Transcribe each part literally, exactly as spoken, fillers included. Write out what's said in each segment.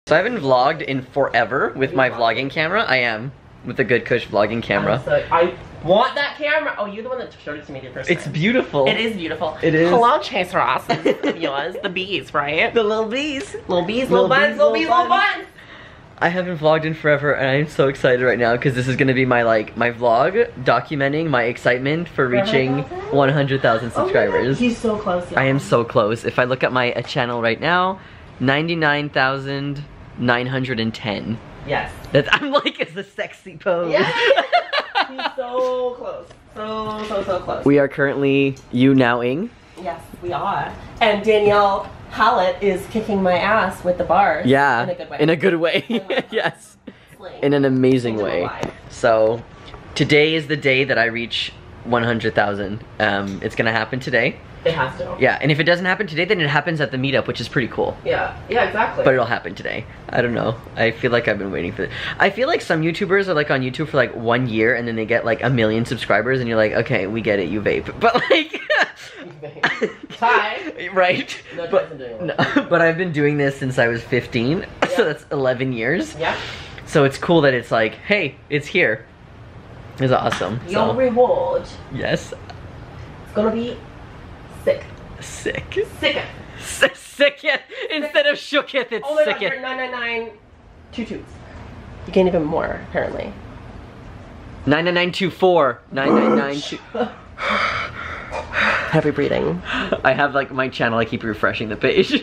So I haven't vlogged in forever with my vlogging camera. I am. With a Good Kush vlogging camera. So I want that camera. Oh, you're the one that showed it to me the first time. It's beautiful. It is beautiful. It is. Hello, Chase Ross. Yours, the bees, right? The little bees. Little bees, little, little buns, little bees, little buns. I haven't vlogged in forever, and I'm so excited right now because this is gonna be my like my vlog documenting my excitement for reaching one hundred thousand subscribers. Oh, he's so close. I am so close. If I look at my uh, channel right now, ninety-nine thousand nine hundred ten. Yes. That's, I'm like, it's a sexy pose. Yes. He's so close. So, so, so close. We are currently you-nowing. Yes, we are. And Danielle Hallett is kicking my ass with the bars. Yeah. In a good way. In a good way. Yes. Sling. In an amazing Into way. alive. So, today is the day that I reach one hundred thousand. Um, it's gonna happen today. It has to. Yeah, and if it doesn't happen today, then it happens at the meetup, which is pretty cool. Yeah, yeah, exactly. But it'll happen today. I don't know. I feel like I've been waiting for it. I feel like some YouTubers are like on YouTube for like one year and then they get like a million subscribers and you're like, okay, we get it, you vape. But like... Ty. Right. No, but, doing no, but I've been doing this since I was fifteen, Yeah. so that's eleven years. Yeah. So it's cool that it's like, hey, it's here. It's awesome. Your so. reward. Yes. It's gonna be sick. Sick. Sick. S sicketh. Instead of shooketh, it's Oh my god, sicketh. you're nine nine nine two twos. You gained even more, apparently. nine nine nine two four. nine nine nine two. Heavy breathing. I have like my channel, I keep refreshing the page.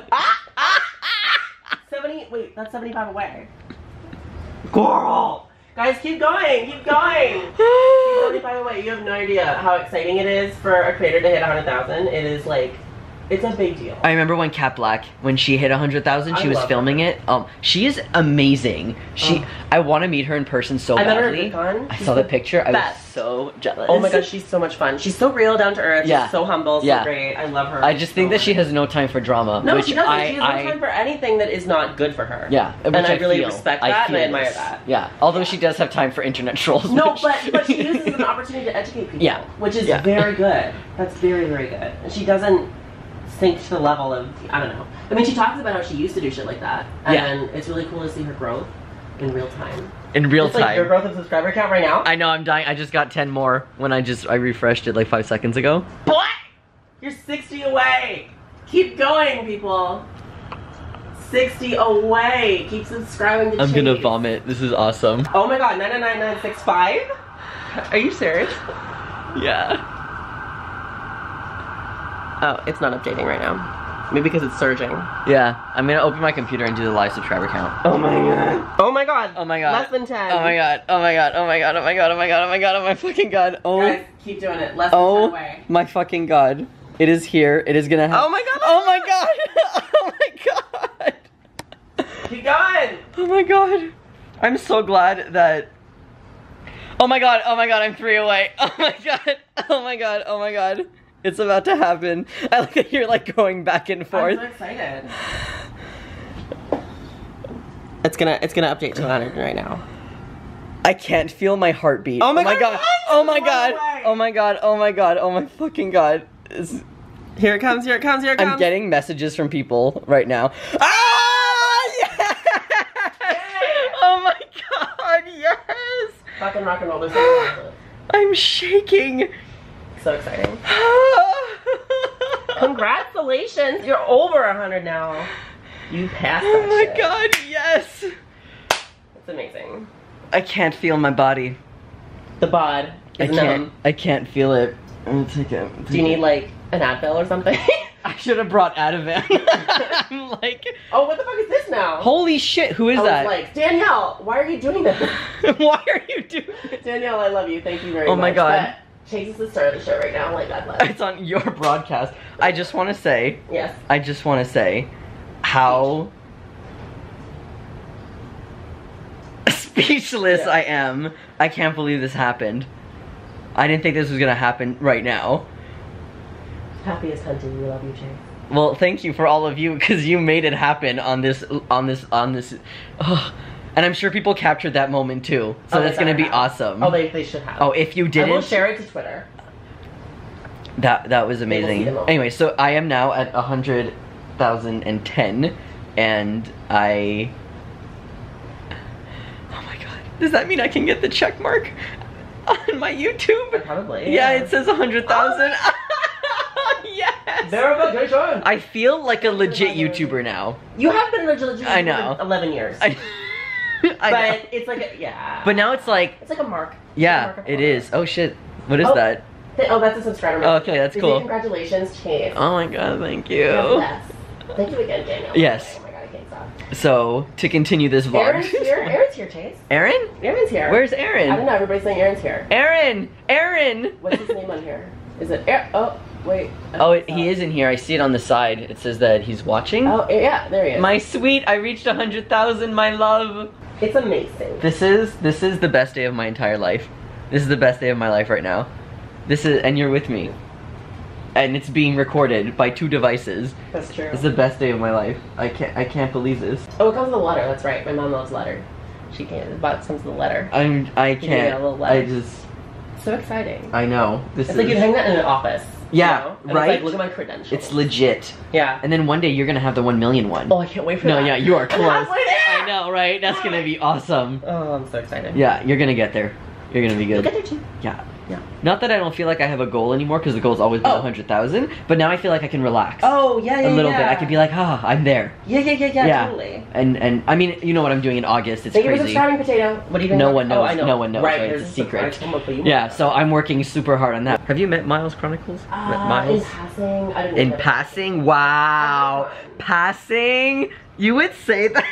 seventy, wait, that's seventy-five away. Girl! Guys, keep going, keep going! Keep seventy-five away. You have no idea how exciting it is for a creator to hit one hundred thousand. It is like, it's a big deal. I remember when Cat Black, when she hit one hundred thousand, she I was love filming her. it. Um, she is amazing. She, Oh. I want to meet her in person so I met her at badly. VidCon. I She's saw the the picture. I was best. so jealous. Oh my gosh, she's so much fun. She's so real, down to earth. Yeah. She's so humble, so Yeah. great. I love her. I just think so that she much. has no time for drama. No, which she doesn't. I, she has no I, time for anything that is not good for her. Yeah, and which I, I really feel. respect I that and I feel admire this. that. Yeah, although Yeah. she does have time for internet trolls. No, which- but but she uses it as an opportunity to educate people. Yeah. Which is Yeah. very good. That's very, very good. And she doesn't sink to the level of, I don't know. I mean, she talks about how she used to do shit like that. And Yeah. it's really cool to see her growth in real time. in real It's time. like your growth of subscriber count right now. I know, I'm dying. I just got ten more when I just I refreshed it like five seconds ago. What? You're sixty away. Keep going, people. sixty away. Keep subscribing to I'm gonna Chase. vomit. This is awesome. Oh my god, nine nine nine nine six five? Are you serious? Yeah. Oh, it's not updating right now. Maybe because it's surging. Yeah. I'm gonna open my computer and do the live subscriber count. Oh my god. Oh my god. Oh my god. Less than ten. Oh my god. Oh my god. Oh my god. Oh my god. Oh my god. Oh my god. Oh my fucking god. Oh. Guys, keep doing it. Less than ten Oh away. my fucking god. It is here. It is gonna happen. Oh my god. Oh my god. Oh my god. Keep going. Oh my god. I'm so glad that. Oh my god. Oh my god. I'm three away. Oh my god. Oh my god. Oh my god. It's about to happen. I like that you're like going back and forth. I'm so excited. It's gonna it's gonna update to one hundred right now. I can't feel my heartbeat. Oh my god. Oh my Run god. away. Oh my god. Oh my god. Oh my fucking god. It's- Here it comes, here it comes, here it comes. I'm getting messages from people right now. Ah! Yes! Oh my god, yes! Fucking rock and roll. There's something wrong I'm shaking. with it. So exciting. Oh Congratulations. You're over one hundred now. You passed that my shit. god, yes! It's amazing. I can't feel my body. The bod I is can't. numb. I can't feel it. I'm gonna take it. Do you need like an Advil or something? I should have brought Ativan. I'm like, Oh, what the fuck is this now? holy shit! Who is I that? was like, Danielle, why are you doing this? Why are you doing it? Danielle, I love you. Thank you very Oh much. my God. But Chase is the star of the show right now. Like, God bless. It's on your broadcast. I just want to say. Yes. I just want to say how speechless Yeah. I am. I can't believe this happened. I didn't think this was gonna happen right now. Happiest hunting. We love you, Chase. Well, thank you for all of you because you made it happen on this, on this, on this. Ugh. And I'm sure people captured that moment too. So Oh, they that's gonna better be have. awesome. Oh, they, they should have. Oh, if you I will didn't, share it to Twitter. that that was They will see amazing. the moment. Anyway, so I am now at a hundred thousand and ten. and I... Oh my god. Does that mean I can get the check mark on my YouTube? Probably. Yeah, Yeah. it says one hundred thousand. Yes! Verification! I feel like a legit YouTuber now. You have been a legit I know. for eleven years. I, I but know. it's like a, yeah. But now it's like, It's like a mark. yeah, It's a mark of it honor. is. Oh shit. What is Oh. that? Th- Oh, that's a subscriber. Oh, okay, that's They say cool. Congratulations, Chase. Oh my god, thank you. You're the best. Thank you again, Daniel. Yes. Oh my god, I can't stop. So, to continue this vlog. Aaron's here. Aaron's here, Chase. Aaron? Aaron's here. Where's I don't Aaron? know. Everybody's saying Aaron's here. Aaron! Aaron! What's his name on here? Is it Aaron? Oh, wait. Oh, it, he is in here. I see it on the side. It says that he's watching. Oh, yeah, there he is. My sweet, I reached one hundred thousand, my love. It's amazing. This is, this is the best day of my entire life. This is the best day of my life right now. This is, and you're with me. And it's being recorded by two devices. That's true. It's the best day of my life. I can't, I can't believe this. Oh, it comes with a letter. That's right. My mom loves letter. She can't. The box comes with a letter. I'm, I You get can't. a little letter. I just, So exciting. I know. This It's is, like you'd hang that in an office. Yeah, you know? And right? It's like, look at my credentials. it's legit. Yeah. And then one day you're gonna have the one million one. Oh, I can't wait for No, that. yeah, you are I'm close. halfway there! I know, right? That's gonna be awesome. Oh, I'm so excited. Yeah, you're gonna get there. You're gonna be You'll good. get there too. Yeah. Yeah. Not that I don't feel like I have a goal anymore, because the goal's always been Oh. one hundred thousand, but now I feel like I can relax. Oh, yeah, yeah, a little yeah. bit. I could be like, ah, I'm there. Yeah, yeah, yeah, yeah, Yeah. totally. And, and I mean, you know what I'm doing in August. It's Thank you for crazy. subscribing, Potato. What are you doing? No one knows. Oh, I know. No one knows, Right, right? there's It's a secret. surprise. Someone put you Yeah, on. so I'm working super hard on that. Have you met Miles Chronicles? Uh, Met Miles? in passing, I didn't In know that. passing? Wow. Passing? You would say that?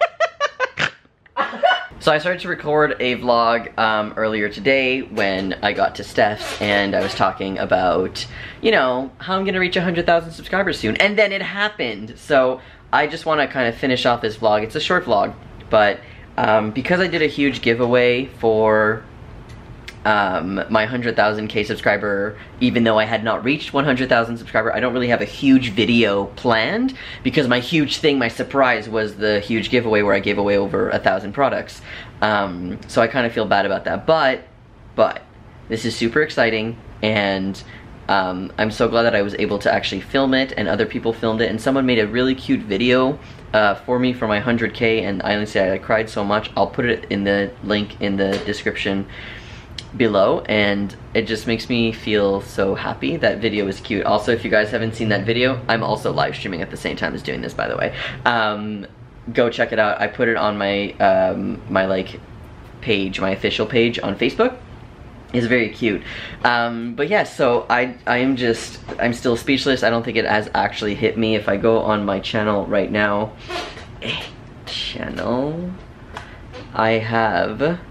So I started to record a vlog um, earlier today when I got to Steph's and I was talking about, you know, how I'm gonna reach one hundred thousand subscribers soon. And then it happened. So I just wanna kind of finish off this vlog. It's a short vlog, but um, because I did a huge giveaway for um, my one hundred thousand K subscriber, even though I had not reached one hundred thousand subscriber, I don't really have a huge video planned because my huge thing, my surprise was the huge giveaway where I gave away over a thousand products. Um, so I kind of feel bad about that, but, but, this is super exciting and um, I'm so glad that I was able to actually film it and other people filmed it and someone made a really cute video uh, for me for my one hundred K and I honestly, I cried so much. I'll put it in the link in the description below and it just makes me feel so happy. That video is cute. Also, if you guys haven't seen that video, I'm also live streaming at the same time as doing this, by the way. Um, go check it out. I put it on my um, my like page, my official page on Facebook. It's very cute. Um, but yeah, so I I am just I'm still speechless. I don't think it has actually hit me. If I go on my channel right now, channel, I have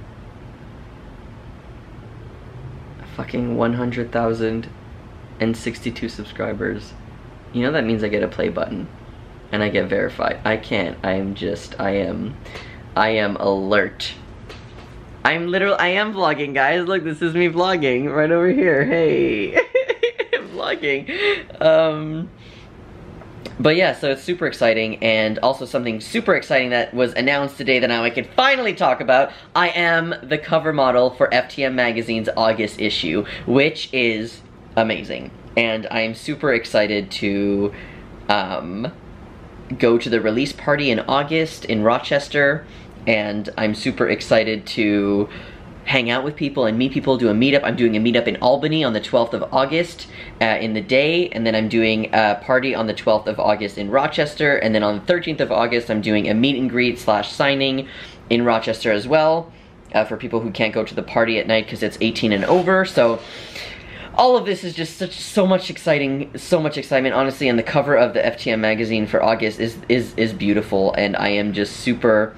fucking one hundred thousand sixty-two subscribers. You know that means I get a play button and I get verified. I can't. I am just I am I am alert. I'm literally I am vlogging, guys. Look, this is me vlogging right over here. Hey. I'm vlogging. Um But yeah, so it's super exciting, and also something super exciting that was announced today that now I can finally talk about. I am the cover model for F T M Magazine's August issue, which is amazing. And I am super excited to um, go to the release party in August in Rochester, and I'm super excited to hang out with people and meet people, do a meetup. I'm doing a meetup in Albany on the twelfth of August uh, in the day, and then I'm doing a party on the twelfth of August in Rochester, and then on the thirteenth of August I'm doing a meet and greet slash signing in Rochester as well, uh, for people who can't go to the party at night because it's eighteen and over. So all of this is just such so much exciting, so much excitement, honestly, and the cover of the F T M magazine for August is is is beautiful, and I am just super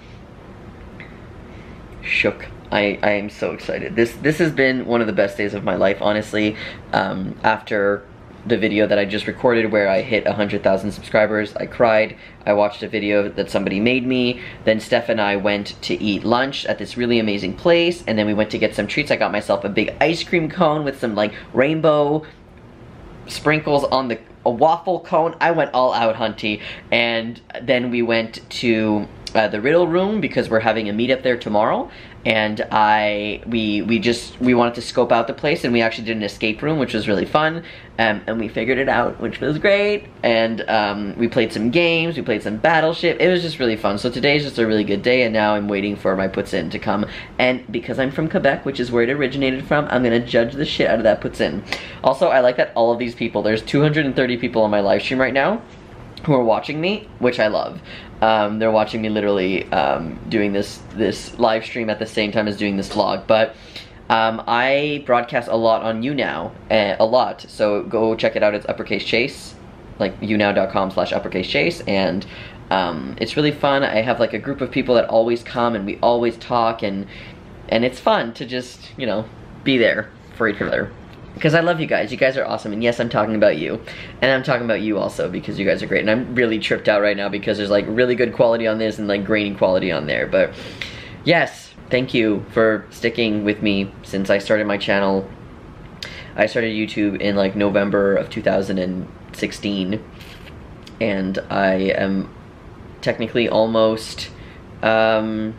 shook. I, I am so excited. This this has been one of the best days of my life, honestly. Um, after the video that I just recorded where I hit one hundred thousand subscribers, I cried. I watched a video that somebody made me. Then Steph and I went to eat lunch at this really amazing place, and then we went to get some treats. I got myself a big ice cream cone with some like rainbow sprinkles on the a waffle cone. I went all out, hunty. And then we went to uh, the Riddle Room because we're having a meetup there tomorrow, and I we we just we wanted to scope out the place, and we actually did an escape room, which was really fun, um, and we figured it out, which was great. And um, we played some games, we played some Battleship. It was just really fun. So today's just a really good day, and now I'm waiting for my poutine to come. And because I'm from Quebec, which is where it originated from, I'm gonna judge the shit out of that poutine. Also, I like that all of these people, there's two hundred thirty people on my live stream right now who are watching me, which I love. Um, they're watching me literally um, doing this this live stream at the same time as doing this vlog. But um, I broadcast a lot on YouNow, uh, a lot. So go check it out. It's uppercase chase, like younow dot com slash uppercase chase, and um, it's really fun. I have like a group of people that always come, and we always talk, and and it's fun to just, you know, be there for each other. Because I love you guys. You guys are awesome. And yes, I'm talking about you. And I'm talking about you also because you guys are great. And I'm really tripped out right now because there's like really good quality on this and like grainy quality on there. But yes, thank you for sticking with me since I started my channel. I started YouTube in like November of two thousand sixteen. And I am technically almost um,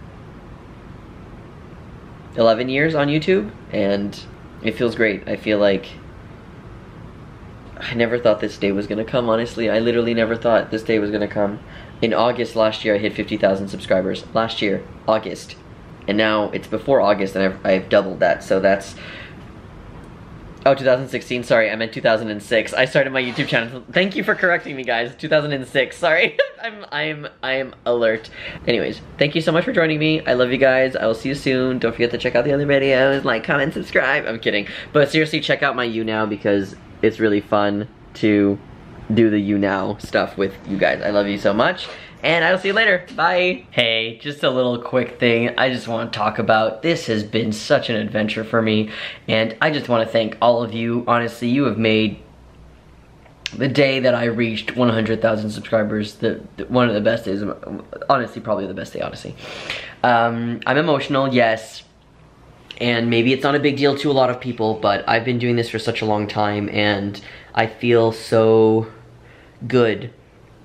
eleven years on YouTube. And it feels great. I feel like I never thought this day was gonna come, honestly. I literally never thought this day was gonna come. In August last year, I hit fifty thousand subscribers. Last year, August. And now it's before August, and I've, I've doubled that, so that's... Oh, two thousand sixteen, sorry, I meant two thousand six. I started my YouTube channel. Thank you for correcting me, guys. two thousand six, sorry. I'm, I'm, I'm alert. Anyways, thank you so much for joining me. I love you guys. I will see you soon. Don't forget to check out the other videos. Like, comment, subscribe. I'm kidding. But seriously, check out my YouNow because it's really fun to do the YouNow stuff with you guys. I love you so much. And I will see you later. Bye. Hey, just a little quick thing I just want to talk about. This has been such an adventure for me, and I just want to thank all of you. Honestly, you have made the day that I reached one hundred thousand subscribers the, the one of the best days. Honestly, probably the best day, honestly. Um, I'm emotional, yes. And maybe it's not a big deal to a lot of people, but I've been doing this for such a long time, and I feel so good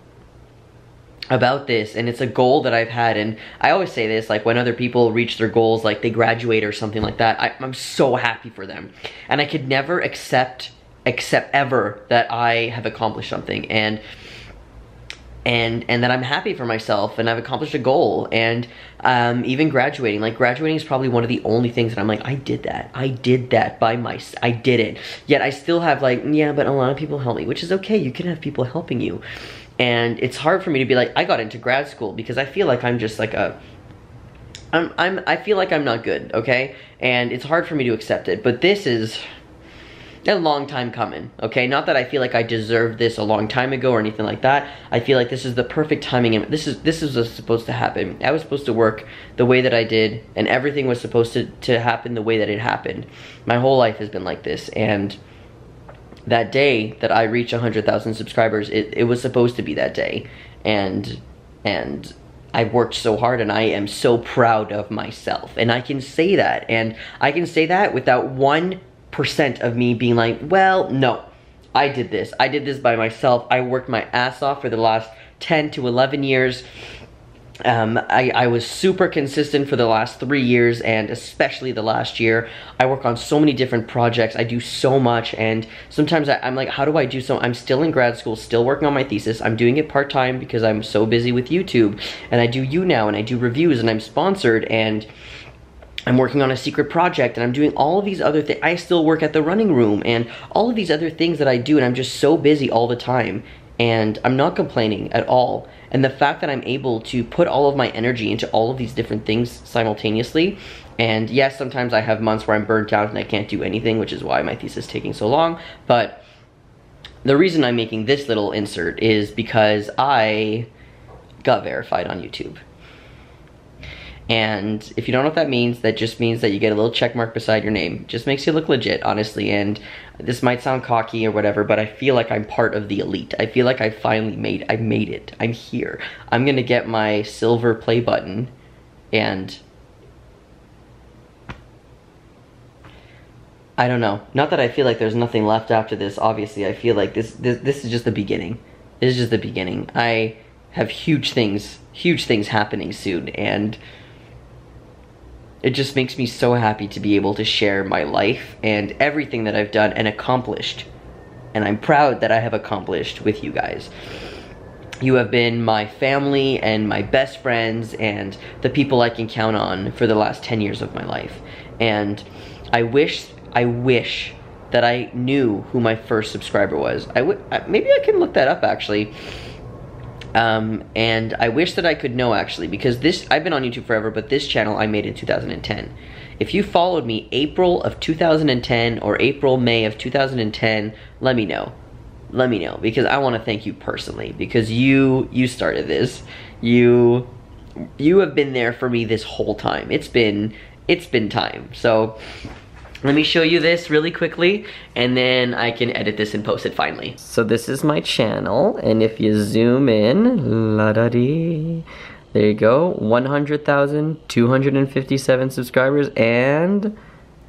about this, and it's a goal that I've had. And I always say this, like when other people reach their goals, like they graduate or something like that, I, I'm so happy for them, and I could never accept accept ever that I have accomplished something, and and and that I'm happy for myself and I've accomplished a goal. And um, even graduating, like graduating is probably one of the only things that I'm like, I did that, I did that by my, I did it. Yet I still have like, yeah, but a lot of people help me, which is okay. You can have people helping you. And it's hard for me to be like, I got into grad school because I feel like I'm just like a, I'm, I'm, I feel like I'm not good, okay? And it's hard for me to accept it, but this is a long time coming, okay? Not that I feel like I deserved this a long time ago or anything like that. I feel like this is the perfect timing, and this is, this is what's supposed to happen. I was supposed to work the way that I did, and everything was supposed to, to happen the way that it happened. My whole life has been like this, and that day that I reached one hundred thousand subscribers, it, it was supposed to be that day. And, and I worked so hard, and I am so proud of myself. And I can say that, and I can say that without one percent of me being like, well, no, I did this. I did this by myself. I worked my ass off for the last ten to eleven years. Um, I, I was super consistent for the last three years, and especially the last year. I work on so many different projects. I do so much, and sometimes I, I'm like, how do I do so? I'm still in grad school, still working on my thesis. I'm doing it part-time because I'm so busy with YouTube, and I do YouNow, and I do reviews, and I'm sponsored, and I'm working on a secret project, and I'm doing all of these other things. I still work at the running room, and all of these other things that I do, and I'm just so busy all the time. And I'm not complaining at all. And the fact that I'm able to put all of my energy into all of these different things simultaneously, and yes, sometimes I have months where I'm burnt out and I can't do anything, which is why my thesis is taking so long, but the reason I'm making this little insert is because I got verified on YouTube. And if you don't know what that means, that just means that you get a little check mark beside your name. It just makes you look legit, honestly. And this might sound cocky or whatever, but I feel like I'm part of the elite. I feel like I finally made, I made it. I'm here. I'm gonna get my silver play button, and I don't know. Not that I feel like there's nothing left after this, obviously. I feel like this, this, this is just the beginning. This is just the beginning. I have huge things, huge things happening soon, and it just makes me so happy to be able to share my life and everything that I've done and accomplished. And I'm proud that I have accomplished with you guys. You have been my family and my best friends and the people I can count on for the last ten years of my life. And I wish, I wish that I knew who my first subscriber was. I would, maybe I can look that up actually. Um, and I wish that I could know actually, because this, I've been on YouTube forever, but this channel I made in two thousand ten. If you followed me April of two thousand ten or April, May of two thousand ten, let me know. Let me know, because I want to thank you personally, because you, you started this. You, you have been there for me this whole time. It's been, it's been time. So, let me show you this really quickly, and then I can edit this and post it finally. So this is my channel, and if you zoom in, la-da-dee, there you go, one hundred thousand two hundred fifty-seven subscribers, and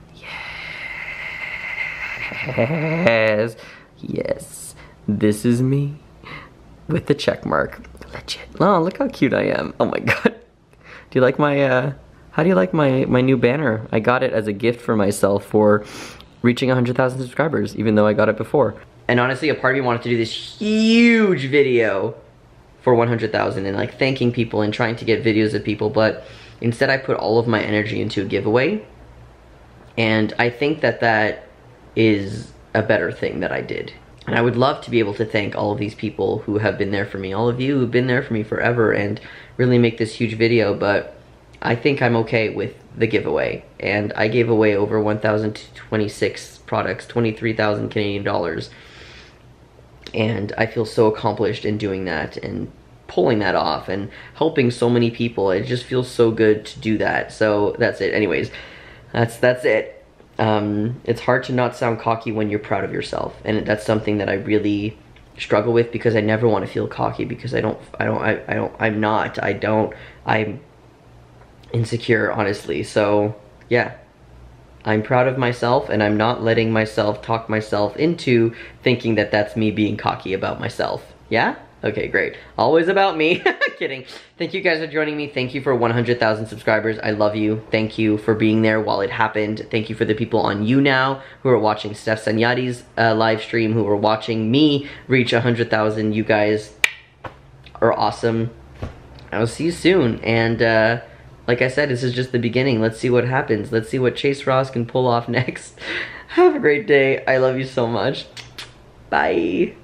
yes, yes, this is me with the check mark. Legit. Oh, look how cute I am. Oh my god. Do you like my, uh, how do you like my, my new banner? I got it as a gift for myself for reaching one hundred thousand subscribers, even though I got it before. And honestly, a part of me wanted to do this huge video for one hundred thousand and like thanking people and trying to get videos of people, but instead I put all of my energy into a giveaway. And I think that that is a better thing that I did. And I would love to be able to thank all of these people who have been there for me, all of you who've been there for me forever, and really make this huge video, but I think I'm okay with the giveaway. And I gave away over one thousand twenty-six products, twenty-three thousand Canadian dollars. And I feel so accomplished in doing that and pulling that off and helping so many people. It just feels so good to do that. So that's it. Anyways, that's that's it. Um, it's hard to not sound cocky when you're proud of yourself, and that's something that I really struggle with, because I never want to feel cocky, because I don't, I don't, I, I don't, I'm not, I don't, I'm insecure, honestly. So yeah, I'm proud of myself, and I'm not letting myself talk myself into thinking that that's me being cocky about myself. Yeah? Okay, great. Always about me. Kidding. Thank you guys for joining me. Thank you for one hundred thousand subscribers. I love you. Thank you for being there while it happened. Thank you for the people on YouNow who are watching Steph Sanyati's uh, live stream, who are watching me reach one hundred thousand. You guys are awesome. I'll see you soon. And uh, like I said, this is just the beginning. Let's see what happens. Let's see what Chase Ross can pull off next. Have a great day. I love you so much. Bye.